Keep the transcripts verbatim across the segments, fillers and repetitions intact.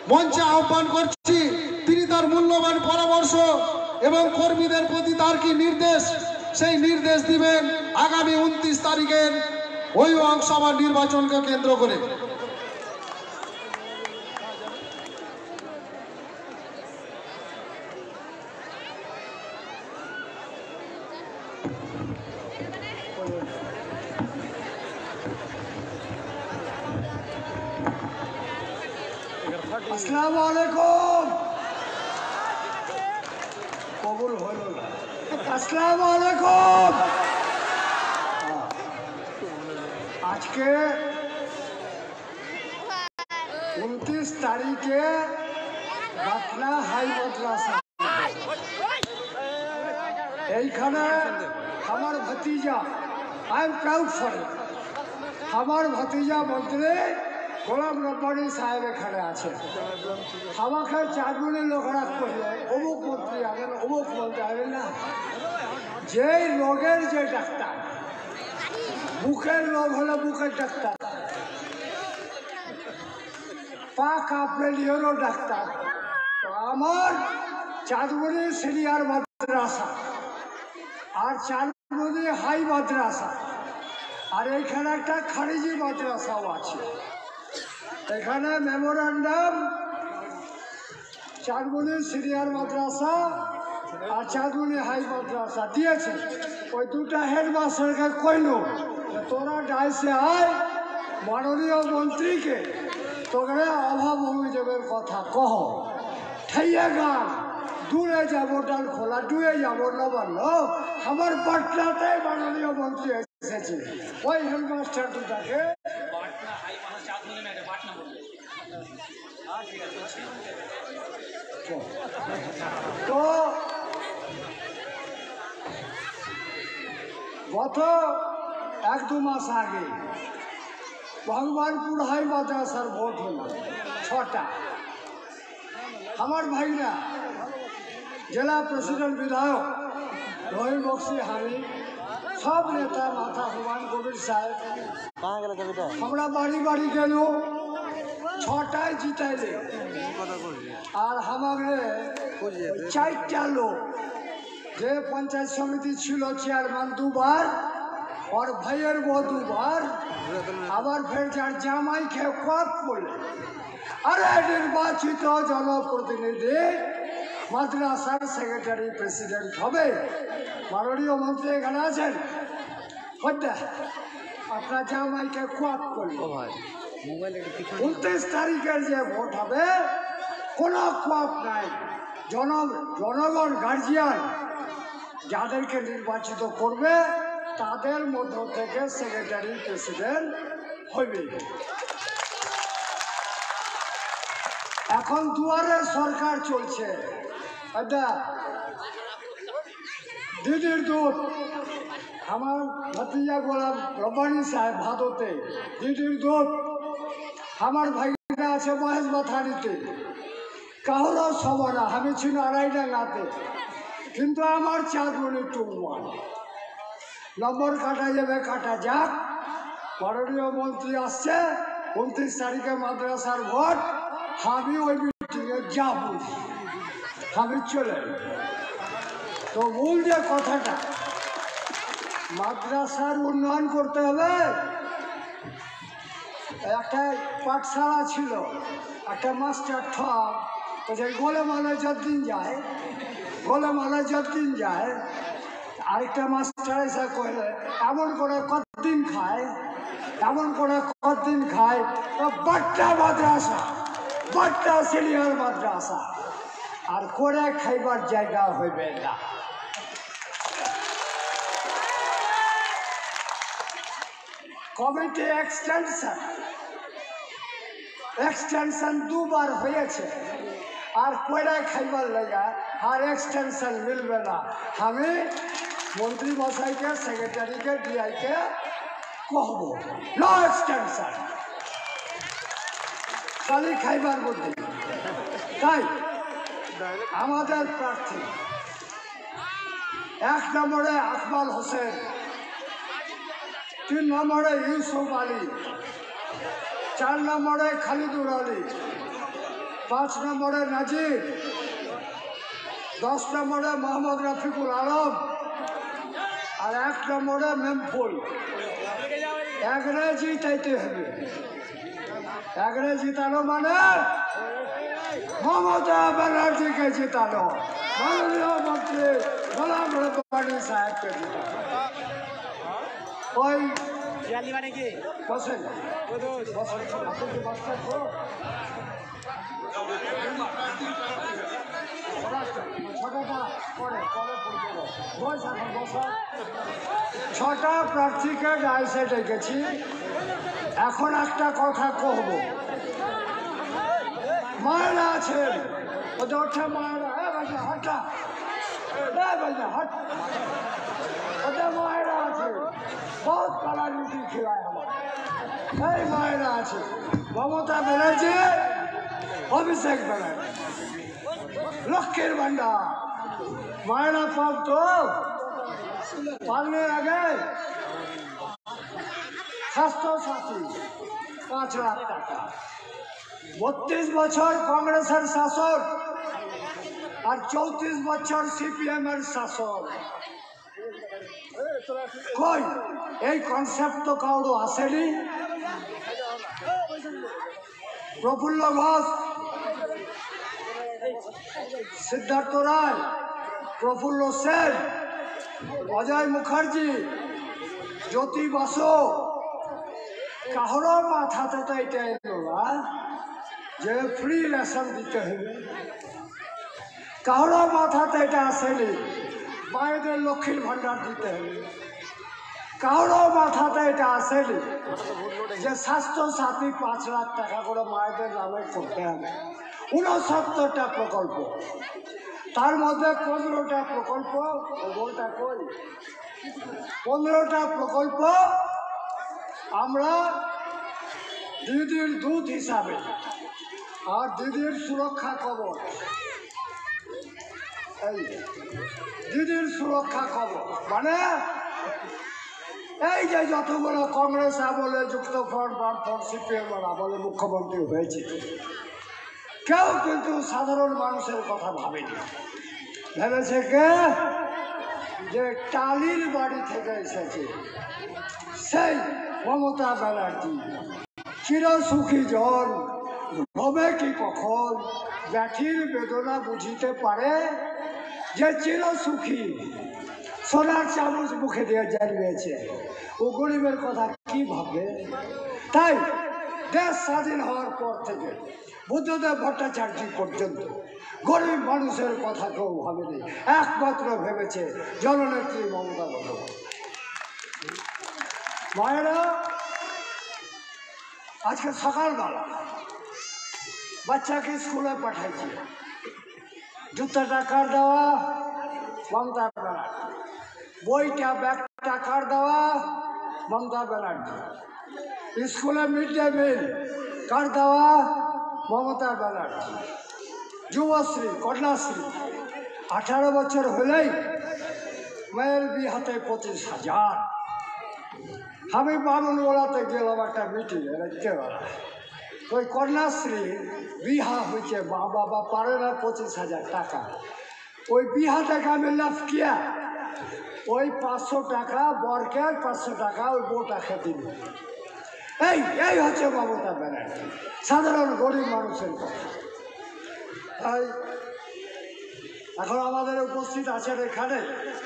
মঞ্চে আহ্বান করছি, তিনি তার মূল্যবান পরামর্শ এবং কর্মীদের প্রতি তার কি নির্দেশ, সেই নির্দেশ দিবেন আগামী উনত্রিশ তারিখের ওই লোকসভা নির্বাচনকে কেন্দ্র করে। আসসালামু আলাইকুম। কবুল হইল না। আসসালামু আলাইকুম। আজকে উনত্রিশ তারিখে পাটনা হাই মাদ্রাসা, এইখানে আমার ভাতিজা, I am proud for it, আমার ভাতিজা মন্ত্রী গোলাম রব্বানী সাহেব এখানে আছে। আমাকে চারগুলি লোকরা করলে অমুক মন্ত্রী আবেন, অমুক মন্ত্রী আবেন না। যেই রোগের যে ডাক্তার, বুকের রোগ হলে বুকের ডাক্তার, পা কাঁপলে নিয়েরও ডাক্তার। আমার চাঁদমণি সিনিয়র মাদ্রাসা আর চাঁদমণি হাই মাদ্রাসা, আর এইখানে একটা খারিজি মাদ্রাসাও আছে। এখানে মেমোরান্ডাম চাঁদমণি সিনিয়র মাদ্রাসা আর চাঁদমণি হাই মাদ্রাসা দিয়েছে। ওই দুটা হেডমাস্টারকে কইল তোরা ডাইসে আয়, মাননীয় মন্ত্রীকে তোকে অভাব অভিযোগের কথা কহ। ঠাইয়া গান দূরে যাবো, ডাল খোলা ডুয়ে যাবো নবান্ন, আমার পাটনাতে মাননীয় মন্ত্রী এসেছে। ওই হেডমাস্টার দুটাকে তো গত এক দু মাস আগে ভগবানপুর হাই মাদ্রাসার ভোট হল ছটা। আমার ভাইরা জেলা প্রেসিডেন্ট, বিধায়ক রহিম বক্সি, হামি, সব নেতা, মাথা হুমায়ুন কবির সাহেব, আমরা বাড়ি বাড়ি গেল, ছটায় জিতাইলে। আর আমাকে চারটা লোক, যে পঞ্চায়েত সমিতি ছিল চেয়ারম্যান দুবার, ওর ভাইয়ের বউ দুবার, আবার ফের যার জামাই খেয়ে কপ করলে। আরে নির্বাচিত জনপ্রতিনিধি মাদ্রাসার সেক্রেটারি প্রেসিডেন্ট হবে। মাননীয় মন্ত্রী এখানে আছেন, আপনার জামাইকে কপ করলো। উনত্রিশ তারিখের যে ভোট হবে কোনো কপ নাই। জন জনগণ গার্জিয়ান যাদেরকে নির্বাচিত করবে তাদের মধ্য থেকে সেক্রেটারি প্রেসিডেন্ট হইবে। এখন দুয়ারে সরকার চলছে। দিদির দুধ, আমার ভাতিজা গোলাম রব্বানী সাহেব ভাদতে দিদির দুধ, আমার ভাইরা আছে মহেশ বাথানিতে, কাহরও সবানা, আমি ছিল আড়াইডাঙ্গাতে, কিন্তু আমার চাঁদমণি টু ওয়ান। নম্বর কাটা যাবে, কাটা যাক। মাননীয় মন্ত্রী আসছে, উনত্রিশ তারিখে মাদ্রাসার ভোট, আমি ওই মিটিংয়ে যাব, আমি চলে। তো মূল যে কথাটা, মাদ্রাসার উন্নয়ন করতে হবে। একটা পাঠশালা ছিল, একটা মাস্টার ঠক, বলছে গোলেমালে যতদিন যায়, গোলেমালে যতদিন যায়, আরেকটা মাস্টার এসে কইলে এমন করে কতদিন খায়, এমন করে কতদিন খায়। তো বাট্টা মাদ্রাসা, বাট্টা সিনিয়র মাদ্রাসা, আর করে খাইবার জায়গা হইবে না। কমিটি এক্সটেনশন এক্সটেনশন দুবার হয়েছে, আর কয়টা খাইবার লাগা আর এক্সটেনশন মিলবে না। আমি মন্ত্রী মশাইকে, সেক্রেটারিকে, ডিআইকে কহব নো এক্সটেনশন, খালি খাইবার বুদ্ধি। তাই আমাদের প্রার্থী এক নম্বরে আকমাল হোসেন, তিন নম্বরে ইউসুফ আলী, চার নম্বরে খালিদুর আলী, পাঁচ নম্বরে নাজির, দশ নম্বরে মোহাম্মদ রফিকুল আলম, আর এক নম্বরে মেমফুল। একরে জিতাইতে হবে। একরে জিতানো মানে মমতা ব্যানার্জিকে জিতানো, মাননীয় মন্ত্রী গোলাম রব্বানী সাহেবকে জিতানো। ওই বসেন বসেন, আপনি কি বসতে ছটা প্রার্থীকে ডাইসে ডেকেছি। এখন একটা কথা কহব, মায়েরা আছেন ওদের ওঠে, মায়েরা হাটা হাট, ওদের মায়েরা আছে, বহুত কালা রুটি খেলায় আমার। এই মায়েরা আছে মমতা ব্যানার্জি, অভিষেক ব্যানার্জি, লক্ষ্মীর ভান্ডার। মায়েরা পাব তো পালনে আগে স্বাস্থ্য সাথী পাঁচ লাখ টাকা। বত্রিশ বছর কংগ্রেসের শাসন আর চৌত্রিশ বছর সিপিএম এর শাসন। কই এই কনসেপ্ট তো কাউর আসেনি। প্রফুল্ল ঘোষ, সিদ্ধার্থ রায়, প্রফুল্ল সেন, অজয় মুখার্জি, জ্যোতি বাসু, কারো মাথাতে তো এটা এলো না যে ফ্রি রেশন দিতে হবে। কারো মাথাতে এটা আসেনি মায়েদের লক্ষ্মীর ভান্ডার দিতে হবে। কারো মাথাতে এটা আসেনি যে স্বাস্থ্য সাথী পাঁচ লাখ টাকা করে মায়েদের নামে করতে হবে। উনসত্তরটা প্রকল্প, তার মধ্যে পনেরোটা প্রকল্প, বলটা কই পনেরোটা প্রকল্প আমরা দিদির দুধ হিসাবে আর দিদির সুরক্ষা কবচ, এই দিদির সুরক্ষা কবচ মানে এই যে যতগুলো কংগ্রেস আমলে যুক্ত ফ্রন্ট বামফ্রন্ট সিপিএম আমলে মুখ্যমন্ত্রী হয়েছে, কেউ কিন্তু সাধারণ মানুষের কথা ভাবেনি। ভেবেছে কে যে টালির বাড়ি থেকে এসেছে সেই মমতা ব্যানার্জি, চিরসুখী জন হবে কি কখন ব্যাঠির বেদনা বুঝিতে পারে যে চিরসুখী সোনার চামচ মুখে দিয়ে জানিয়েছে, ও গরিবের কথা কি ভাববে। তাই দেশ স্বাধীন হওয়ার পর থেকে বুদ্ধদেব ভট্টাচার্য পর্যন্ত গরিব মানুষের কথা কেউ ভাবেনি, একমাত্র ভেবেছে জননেত্রী মমতা বন্দ্যোপাধ্যায়। মায়েরা আজকে সকালবেলা বাচ্চাকে স্কুলে পাঠাইছে, জুতাটা কার দেওয়া মমতা ব্যানার্জি, বইটা ব্যাগটা কার দেওয়া মমতা ব্যানার্জি, স্কুলে মিড ডে মিল কার দেওয়া মমতা ব্যানার্জি, যুবশ্রী কন্যাশ্রী আঠারো বছর হলেই মেয়ের বিহাতে পঁচিশ হাজার। আমি বামনগোলাতে গেলাম একটা মিটিংয়ে রাত্রেবেলা, ওই কন্যাশ্রী বিহা হয়েছে, মা বাবা পারে না পঁচিশ হাজার টাকা, ওই বিহা থেকে আমি লাভ কিয়া ওই পাঁচশো টাকা বরকে, পাঁচশো টাকা ওই বউটাকে দিল। এই এই হচ্ছে মমতা ব্যানার্জি, সাধারণ গরিব মানুষের কথা। তাই এখন আমাদের উপস্থিত আছেন এখানে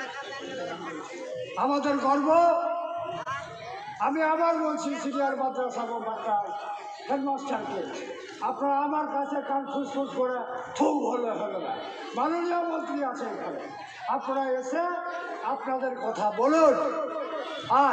আমাদের গর্ব। আমি আবার বলছি সিনিয়র মাদ্রাসা হেডমাস্টারকে, আপনারা আমার কাছে কান ফুসফুস করে থুক হলে হবে না। মাননীয় মন্ত্রী আছে এখানে, আপনারা এসে আপনাদের কথা বলুন। আর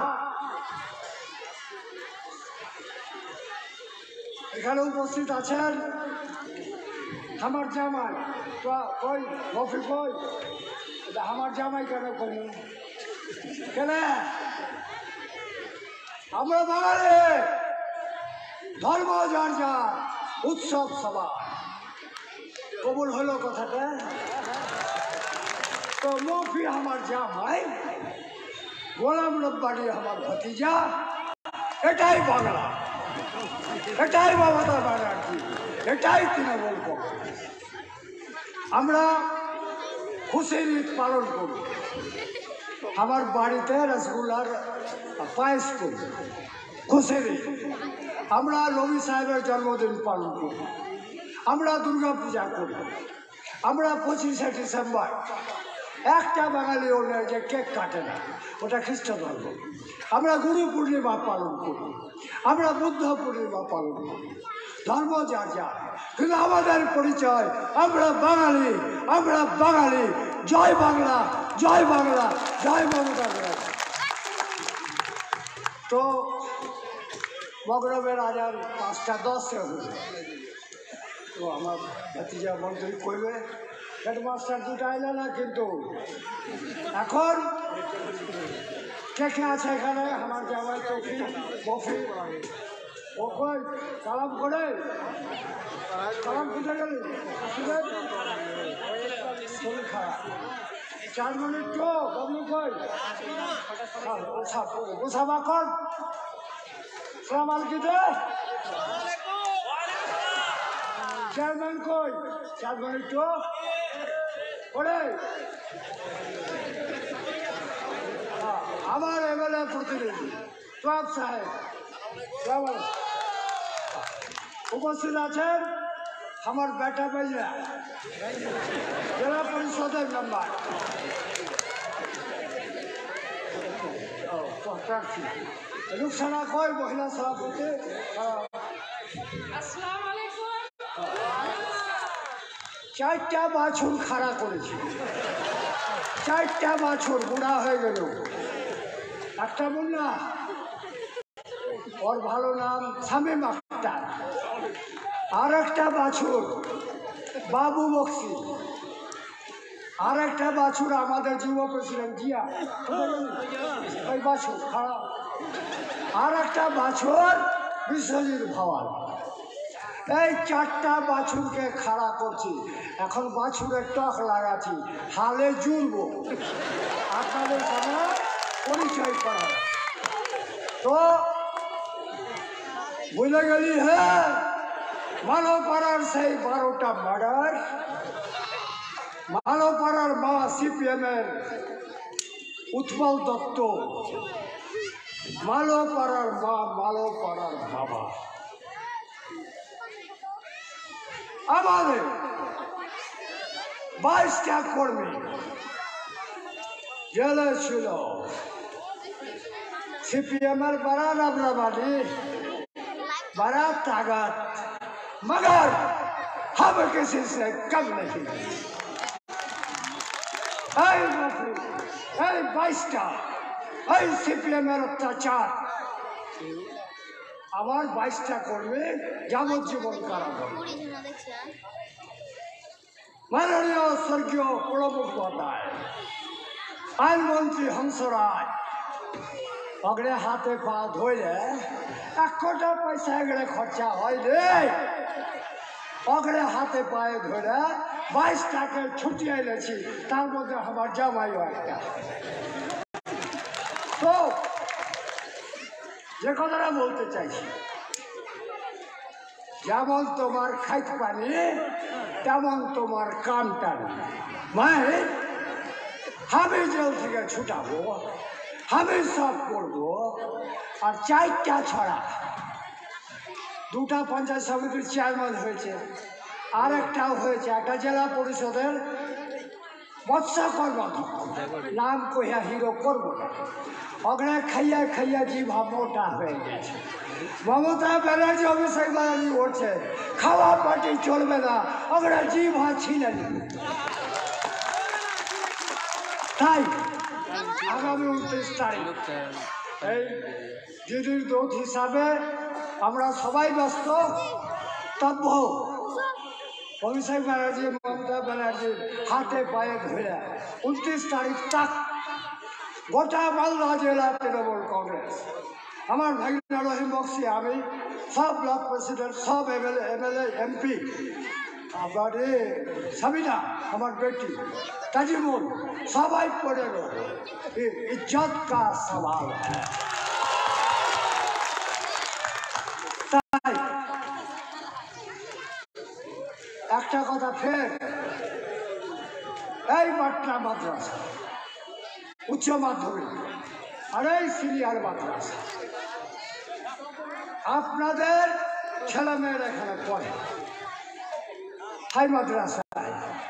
এখানে উপস্থিত আছেন আমার জামাই, কই রফিক কই, আমার জামাই কেন করি কেন? আমরা বাঙালি, ধর্ম যার যার, উৎসব সভা। কবুল হলো কথাটা? তো মফি আমার জামাই, গোলাম রব্বানী আমার ভতিজা, এটাই বাংলা, এটাই মমতা ব্যানার্জি। এটাই তৃণমূল কংগ্রেস। আমরা খুশির ঈদ পালন করি, আমার বাড়িতে রসগোল্লার পায়েস করি, খুশির ঈদ। আমরা নবী সাহেবের জন্মদিন পালন করি, আমরা দুর্গা পূজা করি, আমরা পঁচিশে ডিসেম্বর একটা বাঙালিও নেই যে কেক কাটে না, ওটা খ্রিস্ট ধর্ম। আমরা গুরু পূর্ণিমা পালন করি, আমরা বুদ্ধ পূর্ণিমা পালন করি, ধর্ম যার যার, কিন্তু আমাদের পরিচয় আমরা বাঙালি, আমরা বাঙালি। জয় বাংলা, জয় বাংলা, জয় মমতা ব্যানার্জি। তো মগরবের আজান পাঁচটা দশে হল, তো আমার ভাতিজা মন্ত্রী কইবে হেডমাস্টার দুটো আইলে না, কিন্তু এখন কে কে আছে এখানে? আমার জামাই তফি বফি ও কই সালাম করে, সালাম খুঁজে গেলি শরীর খারাপ, চার মিনিট তো বাবলু কই ওসাব এখন সালাম আলকিতে চেয়ারম্যান কই, চার মিনিট তো করে আমার এমএলএ প্রতিনিধি সোয়াব সাহেব উপস্থিত আছেন, আমার বেটা বেজরা জেলা পরিষদের মেম্বার প্রার্থী রুকসানা কই মহিলা সভাপতি। চারটা বাছুর খাড়া করেছি, চারটা বাছুর বুড়া হয়ে গেল, একটা মুন্না ওর ভালো নাম শামীম আক্তার, আর একটা বাছুর বাবু বক্সি, আর একটা বাছুর আমাদের যুব প্রেসিডেন্ট জিয়া, ওই বাছুর খারাপ, আর একটা বাছুর বিশ্বজিৎ ভাওয়াল। এই চারটা বাছুরকে খাড়া করছি, এখন বাছুরের টক লাগাচ্ছি, হালে জুড়বো, আপনাদের সামনে পরিচয় করা। তো বুঝে গেলি হ্যাঁ, মালোপাড়ার সেই বারোটা মার্ডার, মালোপাড়ার মা সিপিএম এর উৎপল দত্ত, মালোপাড়ার মা, মালোপাড়ার বাবা, আমাদের বাইশটা কর্মী জেলে ছিল। सीपीएम बड़ा रबराबादी, बड़ा ताकत, मगर हम किसी से कम नहीं। বাইশটা এই সিপিএমের অত্যাচার, আমার বাইশটা কর্মী যাবজ্জীবন কারাদণ্ড। মাননীয় স্বর্গীয় প্রণব মুখোপাধ্যায়, আইনমন্ত্রী হংসরাজ অগড়ে হাতে পা ধরে এক কোটা পয়সা এগড়ে খরচা হয় রে, অগড়ে হাতে পায়ে ধরে বাইশটাকে ছুটি এনেছি, তার মধ্যে আমার জামাইও একটা। তো যে কথাটা বলতে চাইছি, যেমন তোমার খাইতে পানি তেমন তোমার কান টানি। মানে আমি জেল থেকে ছুটাবো, আমি সব করবো, আর চারটা ছড়া দুটা পঞ্চায়েত সমিতির চেয়ারম্যান হয়েছে, আর একটাও হয়েছে একটা জেলা পরিষদের মৎস্য কর্মাধ্যক্ষ, নাম কহিয়া হিরো করবো না। ওখানে খাইয়া খাইয়া জিভা মোটা হয়ে গেছে। মমতা ব্যানার্জি অভিষেক ব্যানার্জি উঠছে, খাওয়া পার্টি চলবে না, ওখানে জিভা ছিনে নিবে। তাই আগামী উনত্রিশ তারিখ এই দিদির দৌত হিসাবে আমরা সবাই ব্যস্ত তব্য অভিষেক ব্যানার্জি মমতা ব্যানার্জি হাতে পায়ে ধরে উনত্রিশ তারিখ তাক গোটা মালদা জেলা তৃণমূল কংগ্রেস, আমার ভাগিনা রহিম বক্সি, আমি সব ব্লক প্রেসিডেন্ট, সব এমএলএ এমএলএ এমপি, আবারে সাবিনা আমার বেটি, তাজিমুল, সবাই পড়ে রো ইজ্জত কা সওয়াল হ্যাঁ। তাই একটা কথা ফের, এই পাটনা মাদ্রাসা উচ্চ মাধ্যমিক আর এই সিনিয়র মাদ্রাসা, আপনাদের ছেলেমেয়েরা এখানে পড়ে হাই মাদ্রাসায়,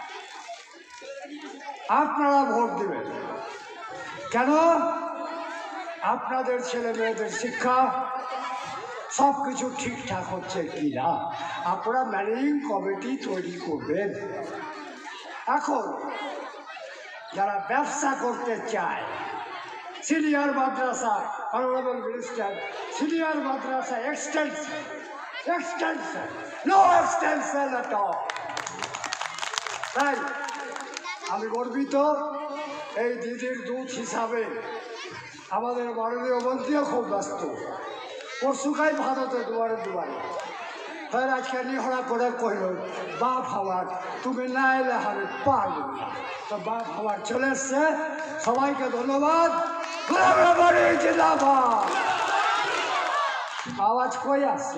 আপনারা ভোট দিবেন কেন? আপনাদের ছেলে মেয়েদের শিক্ষা সব কিছু ঠিকঠাক হচ্ছে কি না আপনারা ম্যানেজিং কমিটি তৈরি করবেন। এখন যারা ব্যবসা করতে চায়, সিনিয়র মাদ্রাসা, অনারেবল মিনিস্টার, সিনিয়র মাদ্রাসা extension, extension, no extension at all. তাই আমি গর্বিত এই দিদির দূত হিসাবে। আমাদের মাননীয় মন্ত্রীও খুব ব্যস্ত, পরশুকাই ভারতে দুয়ারে দুয়ারে, তাই আজকে নিহরা করে কইল বাপ হওয়ার তুমি না এলে আমি পারব না। তো বাপ হওয়ার চলে এসছে, সবাইকে ধন্যবাদ। জিন্দাবাদ। আওয়াজ কই আসছে?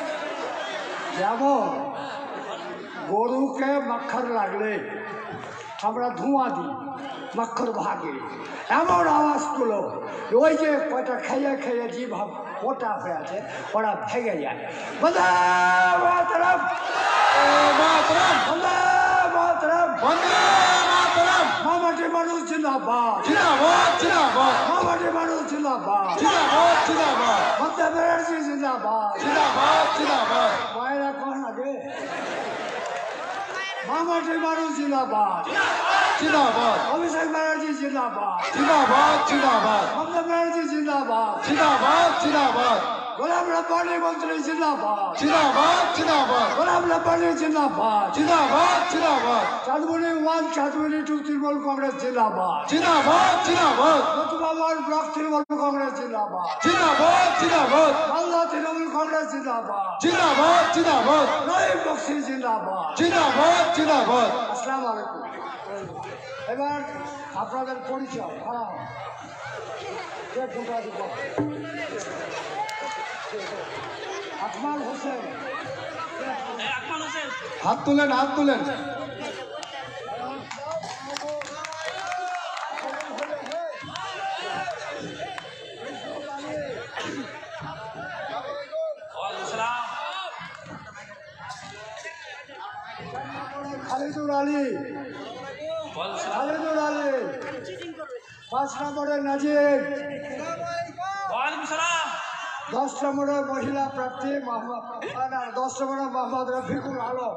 যেমন গরুকে মাখর লাগলে আমরা ধোঁয়া দিই, মাখর ভাগে, এমন আওয়াজ তুলো ওই যে কয়টা খেয়ে খেয়ে জীব মোটা হয়ে আছে ওরা ভেঙে যায়। বন্দে মাতরম, মাতরম, বন্দে মাতরম, বন্দে মাতরম। মামাটি মানুষ জিন্দাবাদ, জিন্দাবাদ, জিন্দাবাদ, মামাটি মানুষ জিন্দাবাদ, জিন্দাবাদ, জিন্দাবাদ, মমতা ব্যানার্জি জিন্দাবাদ, জিন্দাবাদ, জিন্দাবাদ। মায়েরা কখন আগে মামাটি মানুষ জিন্দাবাদ, জিন্দাবাদ, অভিষেক ব্যানার্জি জিন্দাবাদ, জিন্দাবাদ, জিন্দাবাদ, মমতা ব্যানার্জি জিন্দাবাদ, জিন্দাবাদ, জিন্দাবাদ, গোলাম রব্বানি মন্ত্রী জিন্দাবাদ, জিন্দাবাদ, জিন্দাবাদ, গোলাম রব্বানি জিন্দাবাদ, জিন্দাবাদ, জিন্দাবাদ, চাঁদমণি ওয়ান চাঁদমণি টু তৃণমূল কংগ্রেস জিন্দাবাদ, জিন্দাবাদ, জিন্দাবাদ, নতুবাবার ব্লক তৃণমূল কংগ্রেস জিন্দাবাদ, জিন্দাবাদ, জিন্দাবাদ, মালদা তৃণমূল কংগ্রেস জিন্দাবাদ, জিন্দাবাদ, জিন্দাবাদ, রহিম বক্সি জিন্দাবাদ। জিন্দাবাদ, জিন্দাবাদ। আসসালামু আলাইকুম। এবার আপনাদের পরিচয় খাড়া হন। কে ফোটা দিব? আকমাল হোসেন, হাত তুলেন, হাত তুলেন। খালিদুর আলী, খালিদুর আলী, পাঁচ নম্বরে নাজির, দশ নম্বরে মহিলা প্রার্থী মোহাম্মদ, না দশ নম্বরে মোহাম্মদ রফিকুল আলম,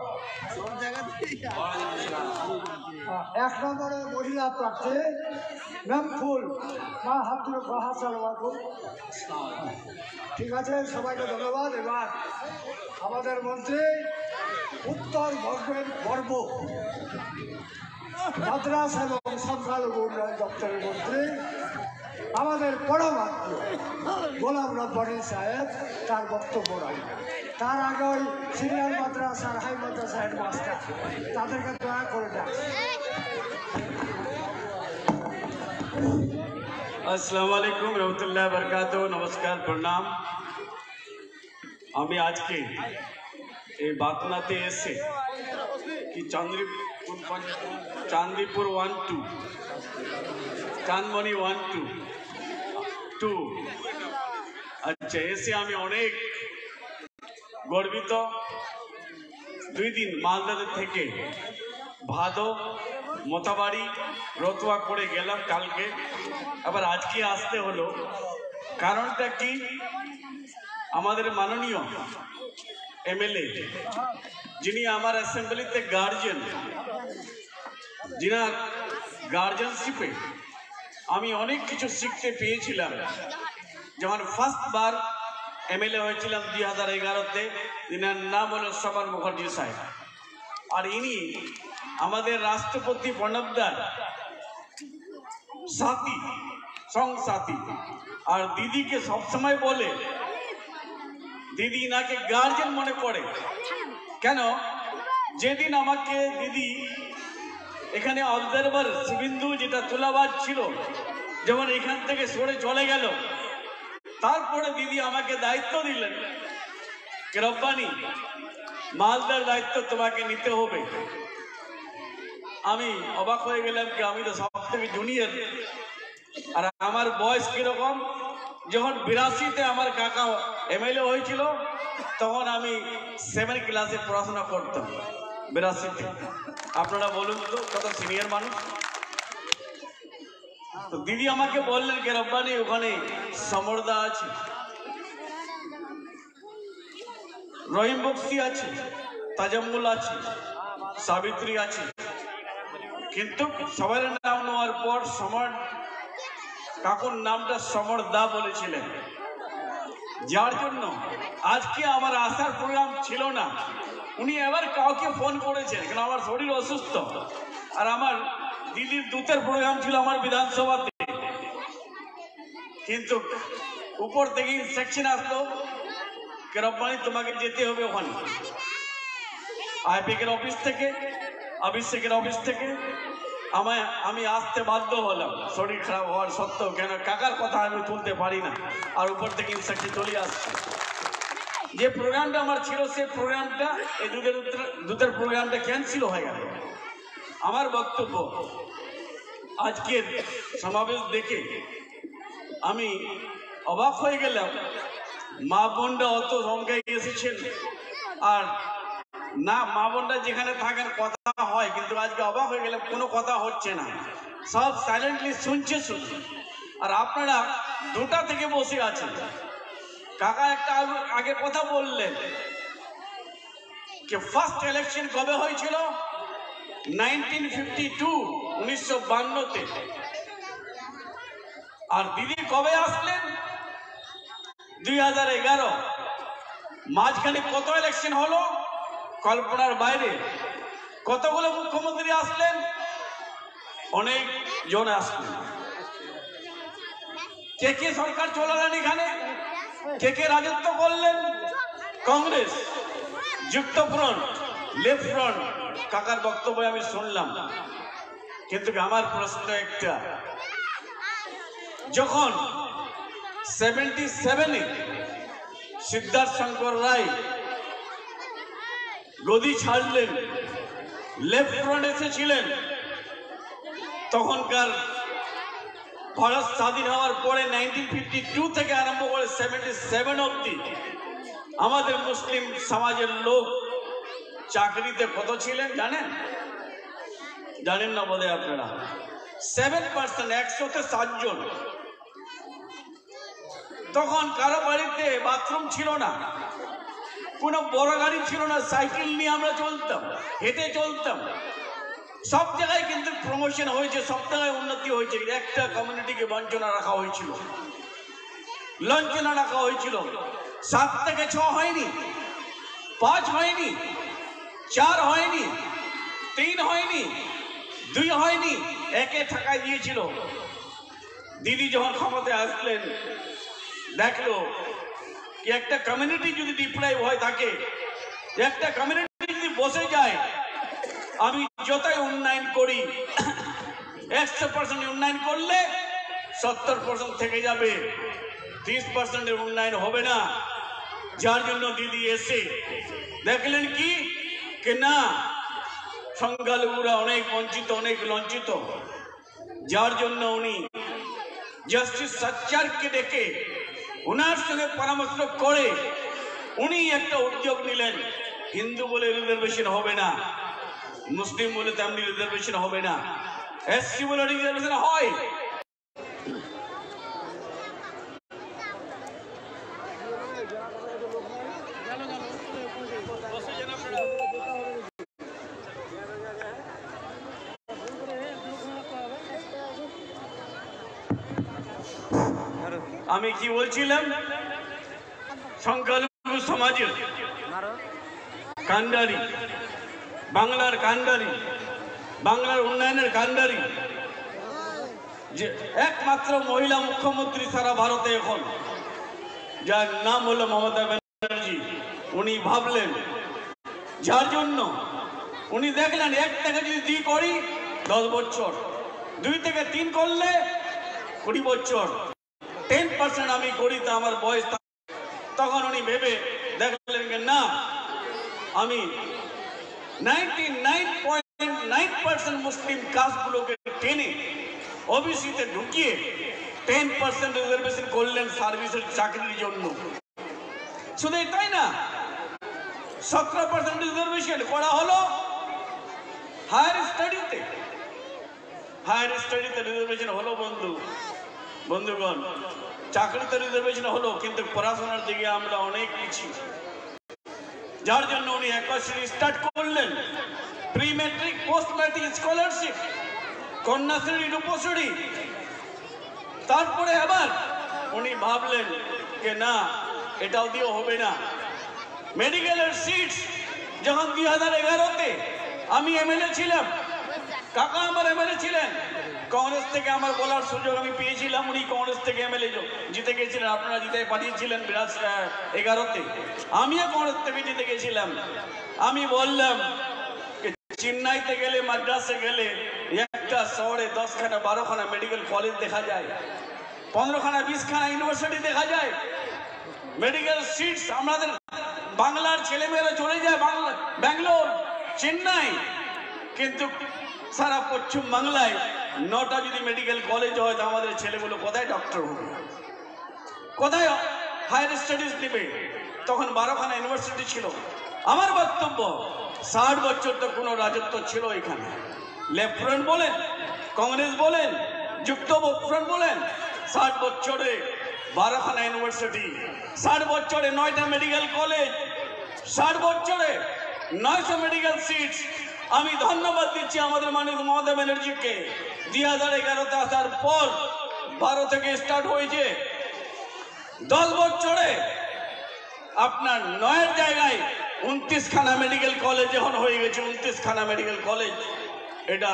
এক নম্বরে মহিলা প্রার্থী নামফুল মা হাতুর বাহাসাল বাবু। ঠিক আছে, সবাইকে ধন্যবাদ। এবার আমাদের মন্ত্রী উত্তরবঙ্গের গর্ব মাদ্রাস এবং সংখ্যালঘু উন্নয়ন দপ্তরের মন্ত্রী আমাদের পরমাত্ম গোলাম রব্বানি সাহেব তার বক্তব্য রাখবেন। তার আগে ওই সিনিয়র মাদ্রাসার হাই মাদ্রাসা হেডমাস্টার তাদেরকে দয়া করে ডাক। আসসালামু আলাইকুম রহমতুল্লাহ বরকাত। নমস্কার, প্রণাম। আমি আজকে এই বাতনাতে এসে কি Chandipur Chandipur one two Chandmoni one two two আচ্ছা এসে আমি অনেক গর্বিত। দুই দিন মালদাতে থেকে ভাদো মোতাবাড়ি রতুয়া করে গেলাম কালকে, আবার আজকে আসতে হলো। কারণটা কি, আমাদের মাননীয় এমএলএ যিনি আমার অ্যাসেম্বলিতে গার্জিয়ান, যিনার গার্জিয়ানশিপে আমি অনেক কিছু শিখতে পেয়েছিলাম। যেমন ফার্স্ট বার এমএলএ হয়েছিলাম দুই হাজার এগারোতে, যিনার নাম হলো শোভন মুখার্জি সাহেব। আর ইনি আমাদের রাষ্ট্রপতি প্রণবদার সাথী, সংসাথী। আর দিদিকে সবসময় বলে, দিদি নাকে গার্জেন মনে করে। কেন? যেদিন আমাকে দিদি এখানে অবজারভার শুভেন্দু যেটা তুলাবাজ ছিল, যেমন এখান থেকে সরে চলে গেল, তারপরে দিদি আমাকে দায়িত্ব দিলেন, রব্বানি মালদার দায়িত্ব তোমাকে নিতে হবে। আমি অবাক হয়ে গেলাম কি আমি তো সব থেকে জুনিয়র, আর আমার বয়স কিরকম, যখন বিরাশিতে আমার কাকা এমএলএ হয়েছিল তখন আমি সেভেন ক্লাসে পড়াশোনা করতাম বিরাশিতে। আপনারা বলুন তো কত সিনিয়র মানুষ। তো দিদি আমাকে বললেন কে রব্বানি ওখানে সমরদা আছে, রহিম বক্সি আছে, তাজাম্মুল আছে, সাবিত্রী আছে, কিন্তু সবার নাম নেওয়ার পর সমর কাকুর নামটা সমর দা বলেছিলেন, যার জন্য আজকে আমার আসার প্রোগ্রাম ছিল না। উনি এবার কাউকে ফোন করেছেন কারণ আমার শরীর অসুস্থ, আর আমার দিল্লির দূতের প্রোগ্রাম ছিল আমার বিধানসভাতে, কিন্তু উপর থেকে ইনস্ট্রাকশন আসলো কে রব্বানি তোমাকে যেতে হবে ওখানে। আইপিকের অফিস থেকে, অভিষেকের অফিস থেকে আমায় আমি আসতে বাধ্য হলাম শরীর খারাপ হওয়ার সত্ত্বেও, কেন কাকার কথা আমি তুলতে পারি না, আর উপর থেকে ইনস্ট্রাকশন চলে আসছে। যে প্রোগ্রামটা আমার ছিল সেই প্রোগ্রামটা এই দুধের দুধের প্রোগ্রামটা ক্যান্সেল হয়ে গেল। আমার বক্তব্য আজকের সমাবেশ দেখে আমি অবাক হয়ে গেলাম, মা বোনরা অত সংখ্যায় এসেছেন, আর না মা বোনরা যেখানে থাকেন কথা হয়, কিন্তু আজকে অবাক হয়ে গেলাম কোনো কথা হচ্ছে না, সব সাইলেন্টলি শুনছে শুনছে। আর আপনারা দুটা থেকে বসে আছেন। কাকা একটা আগে কথা বললেন যে ফার্স্ট ইলেকশন কবে হয়েছিল, নাইনটিন ফিফটি টু উনিশশো বান্নতে, আর দিদি কবে আসলেন দুই হাজার এগারো। মাঝখানে কত ইলেকশন হলো কল্পনার বাইরে। কতগুলো মুখ্যমন্ত্রী আসলেন, অনেক জন আসলেন। কে কে সরকার চলালেন এখানে, কে কে রাজত্ব করলেন, কংগ্রেস, যুক্ত ফ্রন্ট, লেফট ফ্রন্ট। কাকার বক্তব্য আমি শুনলাম, কিন্তু আমার প্রশ্ন একটা, যখন সেভেন্টি সেভেনে সিদ্ধার্থ শঙ্কর রায় গদি ছাড়লেন, লেফট ফ্রন্ট এসেছিলেন, তখনকার ভারত স্বাধীন হওয়ার পরে নাইনটিন ফিফটি টু থেকে আরম্ভ করে সেভেন্টি সেভেন অব্দি আমাদের মুসলিম সমাজের লোক চাকরিতে কত ছিলেন জানেন? জানেন না বলে আপনারা? সেভেন পার্সেন্ট, একশোতে সাতজন। তখন কারো বাড়িতে বাথরুম ছিল না, কোনো বড় গাড়ি ছিল না, সাইকেল নিয়ে আমরা চলতাম, হেঁটে চলতাম। সব জায়গায় কিন্তু প্রমোশন হয়েছে, সব জায়গায় উন্নতি হয়েছে। একটা কমিউনিটিকে বঞ্চনা রাখা হয়েছিল, লঞ্চনা রাখা হয়েছিল। সাত থেকে ছ হয়নি, পাঁচ হয়নি, চার হয়নি, তিন হয়নি, দুই হয়নি, একে ঠাকায় দিয়েছিল। দিদি যখন ক্ষমতায় আসলেন দেখলো কি একটা কমিউনিটি যদি ডিপ্রাইভ হয় থাকে, একটা কমিউনিটি যদি বসে যায়, আমি যতই উন্নয়ন করি একশো পার্সেন্ট উন্নয়ন করলে সত্তর পার্সেন্ট থেকে যাবে, ত্রিশ পার্সেন্টের উন্নয়ন হবে না। যার জন্য দিদি এসে দেখলেন কি না সংখ্যালঘুরা অনেক বঞ্চিত, অনেক লঞ্চিত। যার জন্য উনি জাস্টিস সচ্চারকে ডেকে ওনার সঙ্গে পরামর্শ করে উনি একটা উদ্যোগ নিলেন, হিন্দু বলে রিজার্ভেশন হবে না, মুসলিম বলে তেমনি রিজার্ভেশন হবে না, এসসি বলে রিজার্ভেশন হয়। আমি কি বলছিলাম, সংখ্যালঘু সমাজের কান্ডারি, বাংলার কান্ডারি, বাংলার উন্নয়নের কান্ডারি, যে একমাত্র মহিলা মুখ্যমন্ত্রী সারা ভারতে এখন, যার নাম হলো মমতা ব্যানার্জি। উনি ভাবলেন, যার জন্য উনি দেখলেন এক থেকে যদি দুই করি দশ বছর, দুই থেকে তিন করলে কুড়ি বছর, টেন পার্সেন্ট আমি করি তা আমার বয়স। তখন উনি ভেবে দেখলেন না, আমি ninety nine point nine percent Muslim কাস্টগুলোকে টেনে ওবিসিতে ঢুকিয়ে টেন পার্সেন্ট রিজার্ভেশন করলেন সার্ভিসের চাকরির জন্য। শুধু এটাই না, সতেরো পার্সেন্ট রিজার্ভেশন করা হলো হায়ার স্টাডিতে। হায়ার স্টাডিতে রিজার্ভেশন হলো বন্ধু বন্ধুগণ, চাকরিতে রিজার্ভেশন হলো, কিন্তু পড়াশোনার দিকে আমরা অনেক পিছিয়ে, যার জন্য উনি একাশ স্টার্ট করলেন pre matric post matric scholarship, Kanyashree Rupashree. তারপরে আবার উনি ভাবলেন যে না, এটাও দিয়েও হবে না। মেডিকেলের সিটস যখন দুই হাজার এগারোতে আমি এমএলএ ছিলাম, কাকা আমার এমএলএ ছিলেন, কংগ্রেস থেকে আমার বলার সুযোগ আমি পেয়েছিলাম, উনি কংগ্রেস থেকে এমএলএ জিতে গেছিলেন, আপনারা জিতে পাঠিয়েছিলেন বিরাট এগারোতে, আমিও কংগ্রেস থেকে জিতে গেছিলাম। আমি বললাম চেন্নাইতে গেলে, মাদ্রাসে গেলে একটা শহরে দশখানা বারোখানা মেডিকেল কলেজ দেখা যায়, পনেরোখানা বিশখানা ইউনিভার্সিটি দেখা যায়। মেডিকেল সিটস আমাদের বাংলার ছেলেমেয়েরা চলে যায় বাংলা, ব্যাঙ্গালোর, চেন্নাই, কিন্তু সারা পশ্চিম বাংলায় নটা যদি মেডিকেল কলেজ হয় তো আমাদের ছেলেগুলো কোথায় ডক্টর হবে, কোথায় হায়ার স্টাডিজ নেবে? তখন বারোখানা ইউনিভার্সিটি ছিল। আমার বক্তব্য, ষাট বছর তো কোনো রাজত্ব ছিল এখানে, লেফট ফ্রন্ট বলেন, কংগ্রেস বলেন, যুক্ত ফ্রন্ট বলেন, ষাট বছরে বারোখানা ইউনিভার্সিটি, ষাট বছরে নয়টা মেডিকেল কলেজ, ষাট বছরে নয়শো মেডিকেল সিটস। আমি ধন্যবাদ দিচ্ছি আমাদের মাননীয় মমতা ব্যানার্জিকে, দুই হাজার এগারোতে আসার পর বারো থেকে স্টার্ট হয়েছে, দশ বছরে আপনার নয়ের জায়গায় উনত্রিশ খানা মেডিকেল কলেজ এখন হয়ে গেছে, উনত্রিশ খানা মেডিকেল কলেজ। এটা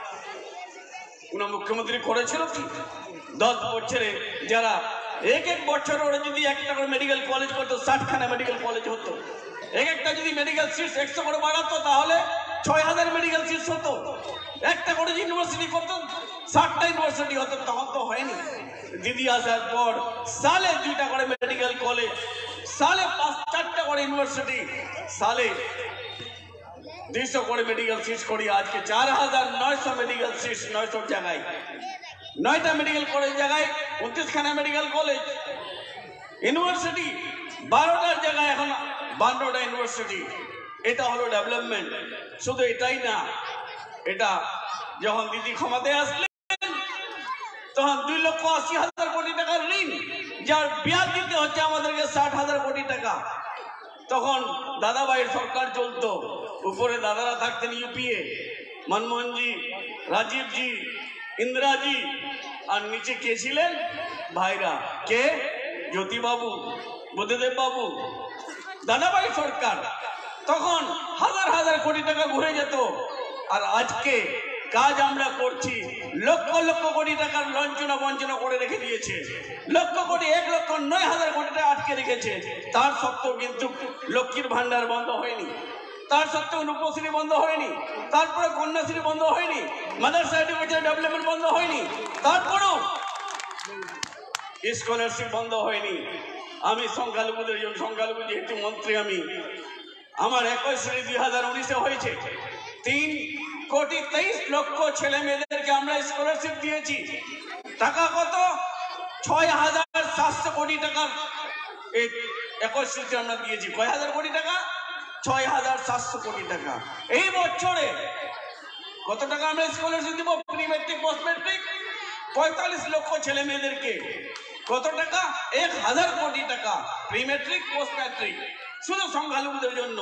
কোন মুখ্যমন্ত্রী করেছিল কি? দশ বছরে যারা এক এক বছর ওরা যদি একটা করে মেডিকেল কলেজ করতো, ষাট খানা মেডিকেল কলেজ হতো। এক একটা যদি মেডিকেল সিটস একশো করে বাড়াতো তাহলে ছয় হাজার মেডিকেল সিটস হতো। একটা করে ইউনিভার্সিটি করতো, ষাটটা ইউনিভার্সিটি হতো। তখন তো হয়নি। দিদি আসার পর সালে দুইটা করে মেডিকেল কলেজ, সালে পাঁচ চারটা করে ইউনিভার্সিটি, সালে দুইশো করে মেডিকেল সিটস করি। আজকে চার হাজার নয়শো মেডিকেল সিটস, নয়শো জায়গায় নয়টা মেডিকেল কলেজ জায়গায় উনত্রিশ খানা মেডিকেল কলেজ, ইউনিভার্সিটি বারোটার জায়গায় এখন বান্নটা ইউনিভার্সিটি। এটা হলো ডেভেলপমেন্ট। শুধু এটাই না, এটা যখন দিদি ক্ষমতায় আসলেন তখন দুই লক্ষ আশি হাজার কোটি টাকার ঋণ, যার ব্যাজ দিতে হচ্ছে আমাদেরকে ষাট হাজার কোটি টাকা। তখন দাদাভাইয়ের সরকার চলতো, উপরে দাদারা থাকতেন ইউপিএ, মনমোহনজি, রাজীবজি, ইন্দিরাজি, আর নিচে কে ছিলেন? ভাইরা। কে? জ্যোতিবাবু, বুদ্ধদেব বাবু, দাদাভাই সরকার। তখন হাজার হাজার কোটি টাকা ঘুরে যেত। আর আজকে কাজ আমরা করছি, লক্ষ লক্ষ কোটি টাকার লঞ্চনা বঞ্চনা করে রেখে দিয়েছে, লক্ষ কোটি, এক লক্ষ নয় হাজার কোটি টাকা আটকে রেখেছে। তার সত্ত্বেও কিন্তু লক্ষ্মীর ভান্ডার বন্ধ হয়নি, তার সত্ত্বেও রূপশ্রী বন্ধ হয়নি, তারপরে কন্যাশ্রী বন্ধ হয়নি, মাদ্রাসা এডুকেশন ডেভেলপমেন্ট বন্ধ হয়নি, তারপরেও স্কলারশিপ বন্ধ হয়নি। আমি সংখ্যালঘুদের জন্য, সংখ্যালঘু যেহেতু মন্ত্রী আমি, আমার একুশ শ্রেণী দুই হাজার উনিশে হয়েছে, তিন কোটি তেইশ লক্ষ ছেলে মেয়েদেরকে আমরা স্কলারশিপ দিয়েছি। টাকা কত? ছয় হাজার সাতশো কোটি টাকা এই একুশ শ্রেণীতে আমরা দিয়েছি। কয় হাজার কোটি টাকা? ছয় হাজার সাতশো কোটি টাকা। এই বছরে কত টাকা আমরা স্কলারশিপ দিব? প্রি ম্যাট্রিক পোস্ট ম্যাট্রিক পঁয়তাল্লিশ লক্ষ ছেলে মেয়েদেরকে কত টাকা? এক হাজার কোটি টাকা। প্রি ম্যাট্রিক পোস্ট ম্যাট্রিক শুধু সংখ্যালঘুদের জন্য।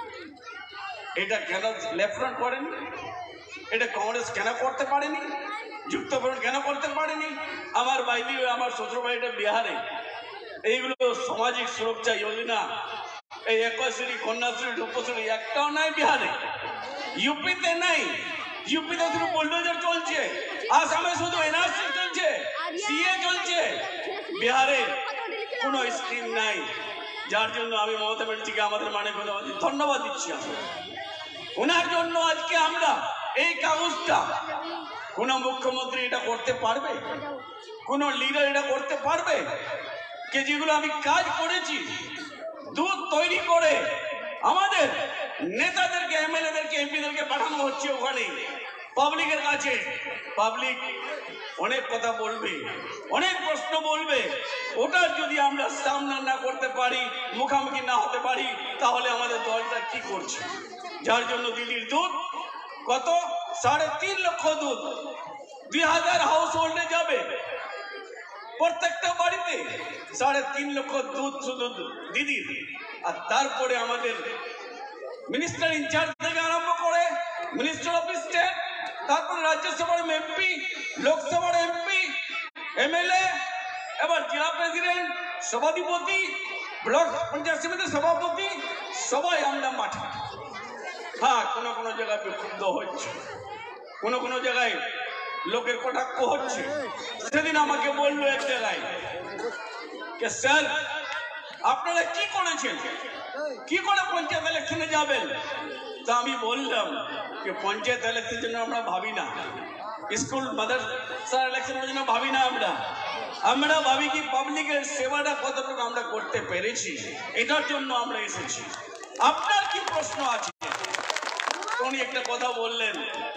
এটা কেন লেফট ফ্রন্ট করেনি? এটা কংগ্রেস কেন করতে পারেনি? যুক্ত ফ্রন্ট কেন করতে পারেনি? আমার বাইদি, আমার শ্বশুর বাড়িটা বিহারে, এইগুলো সামাজিক সুরক্ষা যোজনা, এই একশ্রী, কন্যাশ্রী, রূপশ্রী একটাও নাই বিহারে, ইউপিতে নাই। ইউপিতে শুধু বুলডোজার চলছে, আসামে শুধু এনআরসি চলছে, সিএ চলছে, বিহারে কোনো স্কিম নাই। যার জন্য আমি মমতা ব্যানার্জিকে, আমাদের মানে ধন্যবাদ দিচ্ছি। ওনার জন্য আজকে আমরা এই কাগজটা, কোন মুখ্যমন্ত্রী এটা করতে পারবে? কোন লিডার এটা করতে পারবে? কে যেগুলো আমি কাজ করেছি, দুধ তৈরি করে আমাদের নেতাদেরকে এমএলএদেরকে এমপিদেরকে পাঠানো হচ্ছে ওখানে পাবলিকের কাছে। পাবলিক অনেক কথা বলবে, অনেক প্রশ্ন বলবে, ওটার যদি আমরা সামনা না করতে পারি, মুখামুখি না হতে পারি, তাহলে আমাদের দলটা কি করছে? যার জন্য দিদির দুধ কত সাড়ে তিন লক্ষ দুধ দুই হাজার হাউস হোল্ডে যাবে, প্রত্যেকটা বাড়িতে সাড়ে তিন লক্ষ দুধ শুধু দিদির। আর তারপরে আমাদের মিনিস্টার ইনচার্জ থেকে আরম্ভ করে মিনিস্টার অফ স্টেট, তারপরে রাজ্যসভার এমপি, লোকসভার এমপি, এমএলএ, এবার জেলা প্রেসিডেন্ট, সভাধিপতি, ব্লক পঞ্চায়েত সমিতির সভাপতি, সবাই আমরা মাঠে। হ্যাঁ, কোনো কোনো জায়গায় বিক্ষুব্ধ হচ্ছে, কোনো কোনো জায়গায় লোকের কটাক্ষ হচ্ছে। সেদিন আমাকে বললো এক জায়গায় যে স্যার আপনারা কি করেছেন, কি করে পঞ্চায়েত ইলেকশনে যাবেন? তা আমি বললাম যে পঞ্চায়েত ইলেকশনের জন্য আমরা ভাবি না, স্কুল মাদ্রাসা ইলেকশনের জন্য ভাবি না, আমরা আমরা ভাবি কি পাবলিকের সেবাটা কতটুকু আমরা করতে পেরেছি, এটার জন্য আমরা এসেছি। আপনার কি প্রশ্ন আছে? উনি একটা কথা বললেন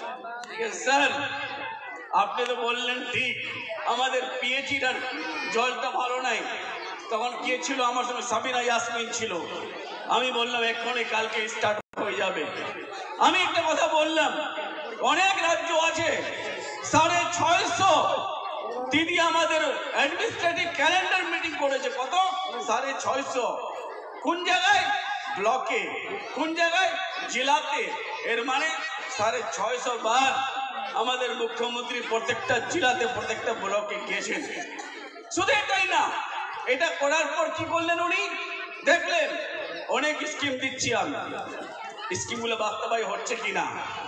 স্যার আপনি তো বললেন ঠিক, আমাদের পিএইচইটার জলটা ভালো নাই। তখন কে ছিল আমার সঙ্গে? সাবিনা ইয়াসমিন ছিল। আমি বললাম এক্ষুনি কালকে স্টার্ট হয়ে যাবে। আমি একটা কথা বললাম, অনেক রাজ্য আছে সাড়ে ছয়শো দিদি আমাদের অ্যাডমিনিস্ট্রেটিভ ক্যালেন্ডার মিটিং করেছে। কত? সাড়ে ছয়শো। কোন জায়গায়? ব্লকে। কোন জায়গায়? জেলাতে। এর মানে সাড়ে ছয়শো বার আমাদের মুখ্যমন্ত্রী প্রত্যেকটা জেলাতে প্রত্যেকটা ব্লকে গিয়েছেন। শুধু এটাই না, এটা করার পর কি করলেন উনি? দেখলেন অনেক স্কিম দিচ্ছি আমি, স্কিমগুলো বাস্তবায়ন হচ্ছে কিনা,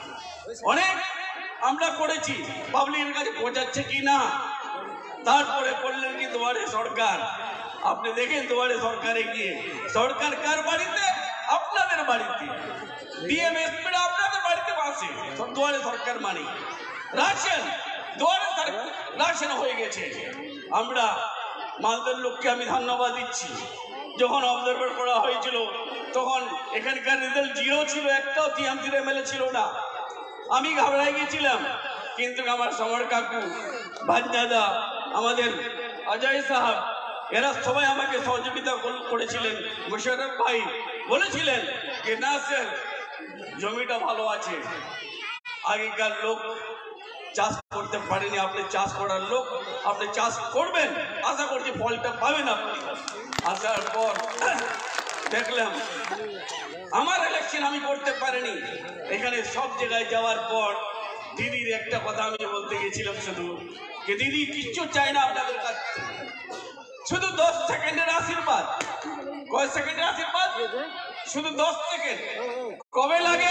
অনেক আমরা করেছি, পাবলিকের কাছে পৌঁছাচ্ছে কিনা। তারপরে করলেন কি দুয়ারে সরকার। আপনি দেখেন দুয়ারে সরকারে গিয়ে, সরকার কার বাড়িতে? আপনাদের বাড়িতে। ডিএমএসপিটা আপনাদের বাড়িতে আসে। দুয়ারে সরকার মানে রাশন, দুয়ারে রাশন হয়ে গেছে। আমরা মালদার লোককে আমি ধন্যবাদ দিচ্ছি। যখন অবজারভার করা হয়েছিল তখন এখানকার রেজাল্ট জিরো ছিল, একটাও টিএমসির এমএলএ ছিল না। আমি ঘাবড়াই গেছিলাম, কিন্তু আমার সমর কাকু, ভাঞ্জাদা, আমাদের অজয় সাহেব, এরা সবাই আমাকে সহযোগিতা করেছিলেন। মুশারফ ভাই বলেছিলেন যে না স্যার জমিটা ভালো আছে, আগেকার লোক চাষ করতে পারেনি, আপনি চাষ করার লোক, আপনি চাষ করবেন, আশা করছি ফলটা পাবেন আপনি। আসার পর দেখলাম আমার ইলেকশন আমি করতে পারিনি। এখানে সব জায়গায় যাওয়ার পর দিদির একটা কথা আমি বলতে গেছিলাম, শুধু যে দিদি কিচ্ছু চাই না আপনাদের কাছে, শুধু দশ সেকেন্ডের আশীর্বাদ। কয় সেকেন্ডের আশীর্বাদ? শুধু দশ সেকেন্ড। কবে লাগে?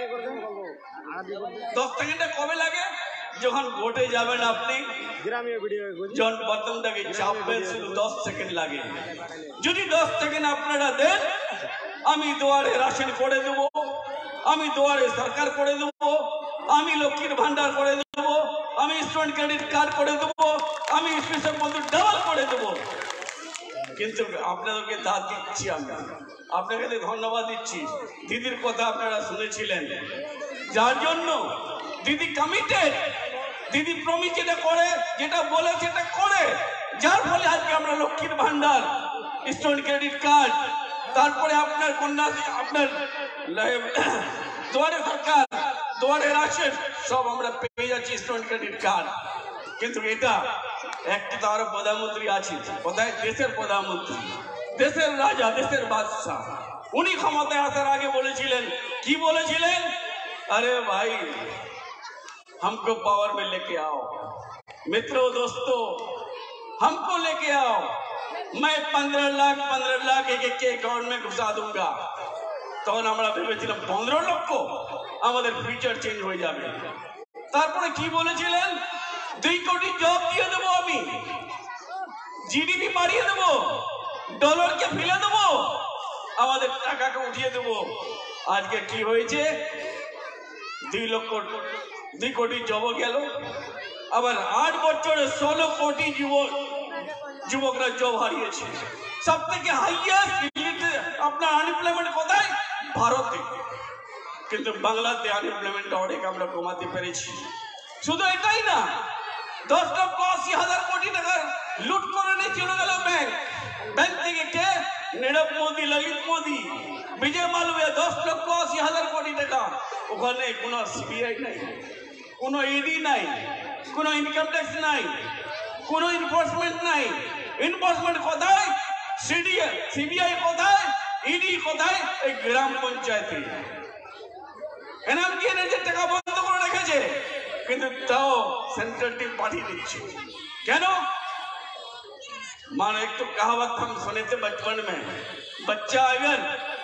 দশ সেকেন্ডে কবে লাগে? যখন ভোটে যাবেন আপনি, যখন বর্তমানটাকে চাপবেন, শুধু দশ সেকেন্ড লাগে। যদি দশ সেকেন্ড আপনারা দেন, আমি দুয়ারে রাশন করে দেব, আমি দুয়ারে সরকার করে দেব, আমি লক্ষ্মীর ভান্ডার করে দেব, আমি স্টুডেন্ট ক্রেডিট কার্ড করে দেব, আমি স্পেশাল বন্ধু ডাবল করে দেব। কিন্তু আপনাদেরকে দাঁত দিচ্ছি, আমরা আপনাকে ধন্যবাদ দিচ্ছি। দিদির কথা আপনারা শুনেছিলেন, যার জন্য দিদি কমিটেড, দিদি প্রমিস যেটা করে, যেটা বলে সেটা করে, যার ফলে আজকে আমরা লক্ষ্মীর ভান্ডার, স্টুডেন্ট ক্রেডিট কার্ড, তারপরে আপনার কন্যা, আপনার দুয়ারে সরকার, দুয়ারে রাশন সব আমরা পেয়ে যাচ্ছি, স্টুডেন্ট ক্রেডিট কার্ড। কিন্তু এটা একটা তো আরো প্রধানমন্ত্রী আছে, কোথায়? দেশের প্রধানমন্ত্রী, দেশের রাজা, দেশের বাদশাহ। উনি ক্ষমতায় আসার আগে বলেছিলেন, কি বলেছিলেন? अरे भाई हमको पावर में लेके आओ, मित्रों दोस्तों हमको लेके आओ, मैं पंद्रह लाख पंद्रह लाख एक एक के अकाउंट में घुसा दूंगा। তখন আমরা ভেবেছিলাম পনেরো লক্ষ আমাদের ফিউচার চেঞ্জ হয়ে যাবে। তারপরে কি বলেছিলেন? দুই কোটি জব দিয়ে দেবো, আমি জিডিপি বাড়িয়ে দেবো, ডলারকে ফেলে দেবো, আমাদের টাকাকে উঠিয়ে দেবো। আজকে কি হয়েছে? দুই লক্ষ দুই কোটি জব গেল, আবার আট বছরে ষোলো কোটি যুবক যুবকরা জব হারিয়েছে। সব থেকে হাইয়েস্ট আপনার আনএমপ্লয়মেন্ট কোথায়? ভারতে, কিন্তু বাংলাতে আনএমপ্লয়মেন্ট অনেক আমরা কমাতে পেরেছি। শুধু এটাই না, দশ লক্ষ আশি হাজার কোটি টাকার লুট করে নিয়ে চলে গেল ব্যাংক। ব্যাংক থেকে কে? নীরব মোদী, ললিত মোদী, বিজয় মালবিয়া। দশ লক্ষ আশি হাজার কোটি টাকা। ওখানে কোনো সিবিআই নাই, কোনো ইডি নাই, কোনো ইনকাম ট্যাক্স নাই, কোনো এনফোর্সমেন্ট নাই। এনফোর্সমেন্ট কোথায়? সিডিআই, সিবিআই কোথায়? ইডি কোথায়? এই গ্রাম পঞ্চায়েতে। এনএমডিএন যে টাকা বন্ধ করে রেখেছে, কিন্তু তাও সেন্ট্রাল টিম পাঠিয়ে দিচ্ছে। কেন? मानो एक तो कहावत हम सुने थे बचपन में, बच्चा अगर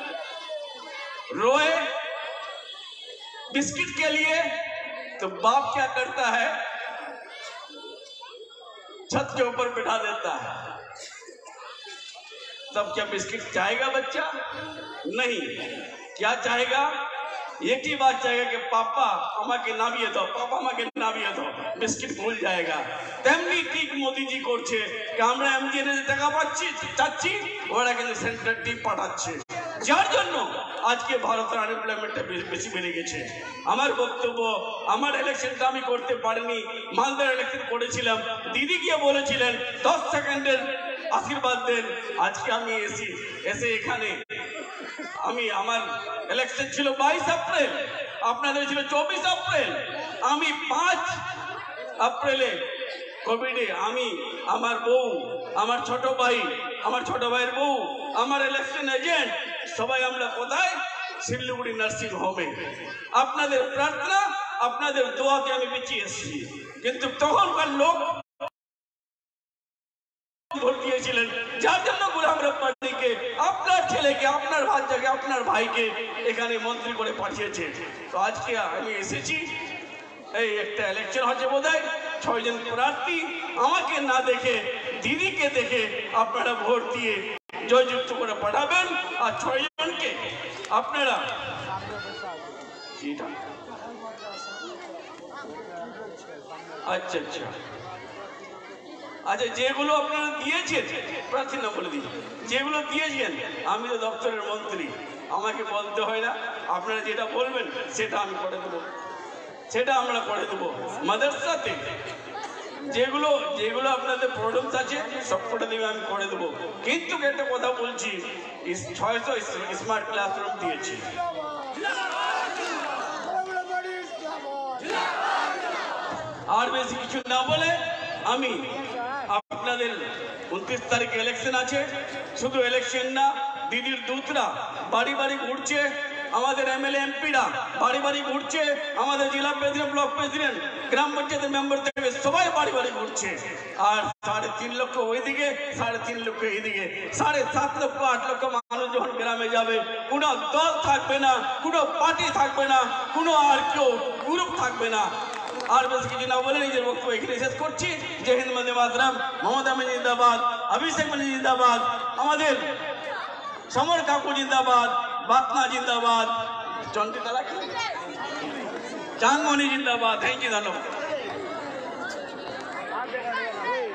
रोए बिस्किट के लिए तो बाप क्या करता है? छत के ऊपर बिठा देता है। तब क्या बिस्किट चाहेगा बच्चा? नहीं। क्या चाहेगा? एक ही बात चाहेगा कि पापा আমাকে নামিয়ে দাও, পাপা আমাকে নামিয়ে দাও। বিস্কিট ভুল जाएगा। তেমনি ঠিক মোদিজি করছে যে আমরা এমজিএন এর টাকা পাচ্ছি, চাচ্ছি, ওরা কিন্তু সেন্ট্রাল টিম পাঠাচ্ছে, যার জন্য আজকে ভারতের আনএমপ্লয়মেন্টটা বেশি বেড়ে গেছে। আমার বক্তব্য, আমার ইলেকশনটা আমি করতে পারিনি, মালদার ইলেকশন করেছিলাম। দিদি গিয়ে বলেছিলেন দশ সেকেন্ডের আশীর্বাদ দেন। আজকে আমি এসি এসে এখানে আমি আমার ইলেকশন ছিল বাইশ এপ্রিল, আপনাদের ছিল চব্বিশ এপ্রিল। আমি পাঁচ এপ্রিলে কোভিডে আমি, আমার বউ, আমার ছোট ভাই, আমার ছোট ভাইয়ের বউ, আমার ইলেকশন এজেন্ট, সবাই আমরা কোথায়? শিলিগুড়ি নার্সিং হোমে। আপনাদের প্রার্থনা, আপনাদের দোয়াতে আমি বেঁচে এসেছি। কিন্তু তখনকার লোক ভোট দিয়েছিলেন, যার জন্য গোলাম রব্বানীকে, আপনার ছেলেকে, আপনার বাচ্চাকে, আপনার ভাইকে এখানে মন্ত্রী করে পাঠিয়েছে। তো আজকে আমি এসেছি, এই একটা ইলেকশন হচ্ছে বোধহয়, ছয়জন প্রার্থী আমাকে না দেখে দিদিকে দেখে আপনারা ভোট দিয়ে জয়যুক্ত করে পাঠাবেন। আর ছয়জনকে আপনারা আচ্ছা আচ্ছা আচ্ছা যেগুলো আপনারা দিয়েছেন, প্রার্থী না বলে দিন, যেগুলো দিয়েছেন, আমি তো দপ্তরের মন্ত্রী, আমাকে বলতে হয় না। আপনারা যেটা বলবেন সেটা আমি করে দেবো, সেটা আমরা করে দেবো। মাদ্রাসাতে যেগুলো যেগুলো আপনাদের প্রবলেমস আছে সব করে দেবে, আমি করে দেবো। কিন্তু একটা কথা বলছি, ছয়শো স্মার্ট ক্লাসরুম দিয়েছি। আর বেশি কিছু না বলে আমি আপনাদের উনত্রিশ তারিখে ইলেকশন আছে। শুধু ইলেকশন না, দিদির দূতরা বাড়ি বাড়ি ঘুরছে, আমাদের এমএলএ এমপিরা বাড়ি বাড়ি ঘুরছে, আমাদের জেলা প্রেসিডেন্ট, ব্লক প্রেসিডেন্ট, গ্রাম পঞ্চায়েতের মেম্বার থেকে সবাই বাড়ি বাড়ি ঘুরছে। আর সাড়ে তিন লক্ষ ওইদিকে, সাড়ে তিন লক্ষ এইদিকে, সাড়ে সাত লক্ষ আট লক্ষ মানুষ যখন গ্রামে যাবে, কোনো দল থাকবে না, কোনো পার্টি থাকবে না, কোনো আর কেউ গ্রুপ থাকবে না। আর বেশি কিছু না বলে নিজের বক্তব্য এখানে শেষ করছি। জয় হিন্দ, বন্দে মাতরম, মমতা ব্যানার্জি জিন্দাবাদ, অভিষেক ব্যানার্জি জিন্দাবাদ, আমাদের সমর কাকু জিন্দাবাদ, বাতনা জিন্দাবাদ, চন্দ্রিতালা চাঁদমণি জিন্দাবাদ। থ্যাংক ইউ, ধন্যবাদ।